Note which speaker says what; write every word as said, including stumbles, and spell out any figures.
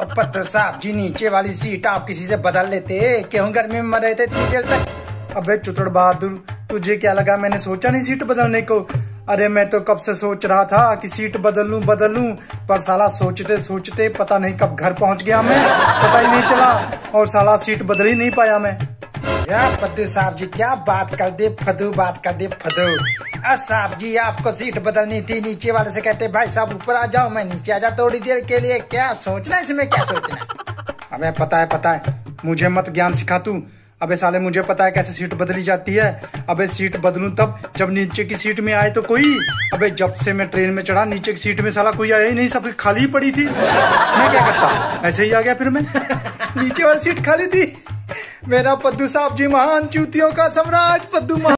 Speaker 1: पत्र साहब जी, नीचे वाली सीट आप किसी से बदल लेते, क्यों गर्मी में मर रहे थे इतनी देर तक?
Speaker 2: अबे चुतड़ बहादुर, तुझे क्या लगा मैंने सोचा नहीं सीट बदलने को? अरे मैं तो कब से सोच रहा था कि सीट बदल लूं बदल लूं, पर साला सोचते सोचते पता नहीं कब घर पहुंच गया मैं, पता ही नहीं चला, और साला सीट बदल ही नहीं पाया मैं।
Speaker 1: यार पद्दू साहब जी, क्या बात कर दे फदू, बात कर दे फदू। अ साहब जी, आपको सीट बदलनी थी, नीचे वाले से कहते भाई साहब ऊपर आ जाओ, मैं नीचे आ जा थोड़ी देर के लिए। क्या सोचना इसमें, क्या सोचना?
Speaker 2: अबे पता है पता है, मुझे मत ज्ञान सिखा तू। अबे साले मुझे पता है कैसे सीट बदली जाती है। अबे सीट बदलूं तब जब नीचे की सीट में आए तो कोई। अबे जब से मैं ट्रेन में चढ़ा नीचे की सीट में साला कोई आया ही नहीं, सब खाली पड़ी थी। मैं क्या करता, ऐसे ही आ गया फिर मैं। नीचे वाली सीट खाली थी। मेरा पद्दू साहब जी महान, चूतियों का सम्राट पद्दू महान।